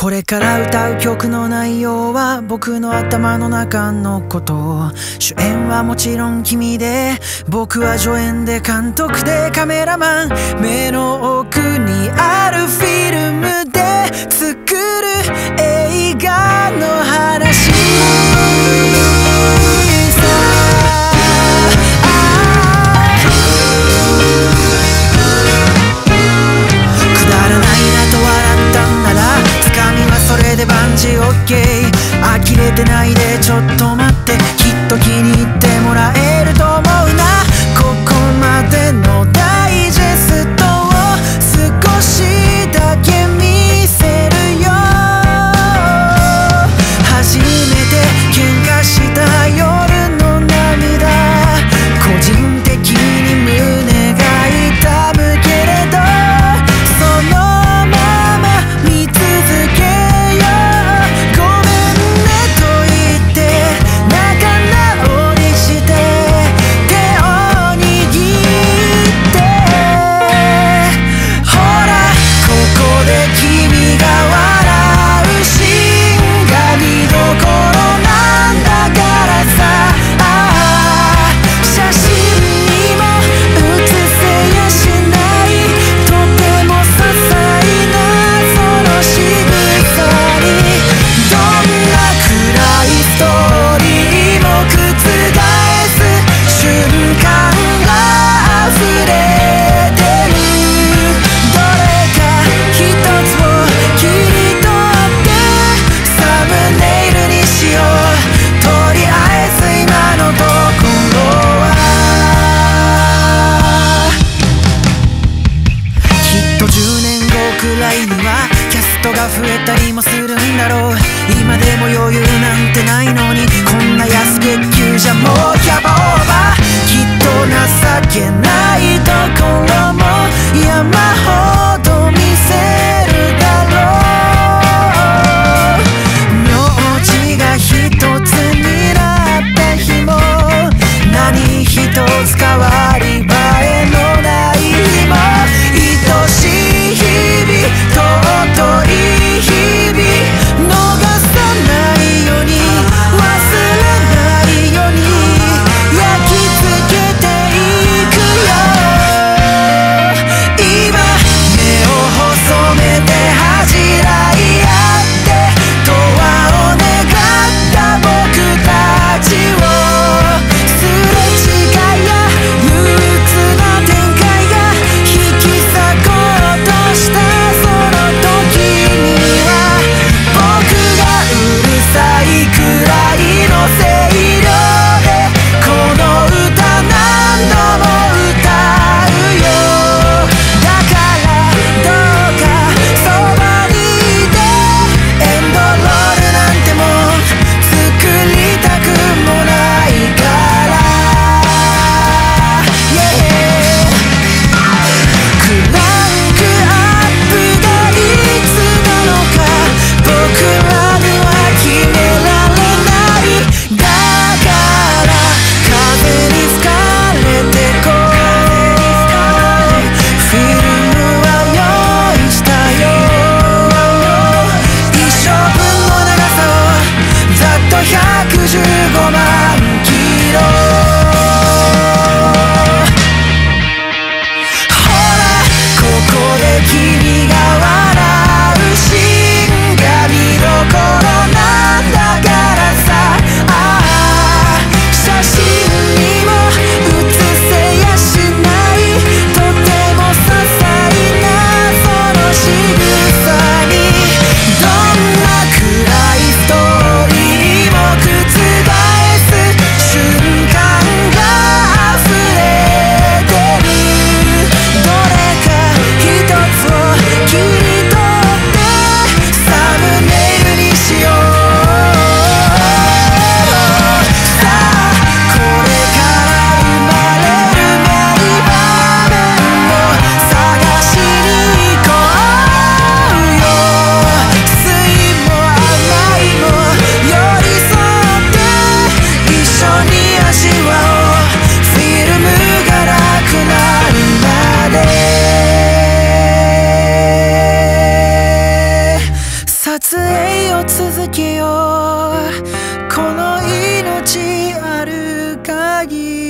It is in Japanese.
これから歌う曲の内容は僕の頭の中のこと。主演はもちろん君で、僕は助演で監督でカメラマン。目の奥にあるフィルムで作る映画の話さ。くだらないなと笑ったんならつかみはそれで万事 OK。 呆れてないでちょっと待って、きっと気に入ってもらえると思うな。ここまでのダイジェストを少しだけ見せるよ。初めて喧嘩した夜の涙、個人的に胸が痛むけれど、そのまま見続けよう。ごめんねと言って仲直りして手を握って、ほらここで君が笑うシーンが見どころなんだからさ。写真にも写せやしない、とても些細なその仕草に、どんな暗いストーリーも覆す瞬間が溢れてる。どれか一つを切り取ってサムネイルにしよう。とりあえず今のところはきっと10年後くらいにはキャストが増えたりもするんだろう。今でも余裕なんてないのに、こんな安月給じゃもうキャバオーバー。きっと情けないところも山ほど見せるだろう。名字が一つになった日も何一つ変わり映えのない日も、愛しい日々尊い日々逃さないように忘れないように焼き付けていくよ。今撮影を続けようこの命ある限り